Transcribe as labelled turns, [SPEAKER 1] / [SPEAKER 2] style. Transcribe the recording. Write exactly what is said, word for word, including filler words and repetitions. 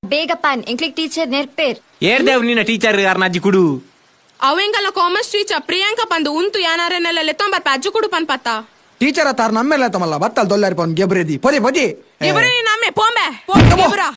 [SPEAKER 1] ಬೇಗ PAN ಎಂಕ್ಲಿಕ್ teacher ನೆರ್ಪೇರ್
[SPEAKER 2] ಏರ್ದೇವ್ ನಿನ್ನ teacher ಅರ್ನಾಜಿ ಕುಡು
[SPEAKER 3] ಅವೆಂಗಲ್ಲ ಕಾಮರ್ಸ್ ಟೀಚರ್ ಪ್ರಿಯಾಂಕಾ ಪಂದು ಉಂತು ಯಾನಾರೆನೆಲ್ಲ ಲೆತ್ತೊಂಬರ್ ಅಜ್ಜು ಕುಡು ಪನ್ ಪತ್ತ
[SPEAKER 4] ಟೀಚರ್ ತಾರ ನಮ್ಮೆಲ್ಲ ತಮ್ಮಲ್ಲ ಬತ್ತಲ್ ದೊಲ್ಲಾರಿ ಪನ್ ಗೆಬ್ರೆದಿ ಪೊದಿ ಪೊದಿ
[SPEAKER 3] ಇಬ್ರು ನಮ್ಮೆ ಪೋಂಬೆ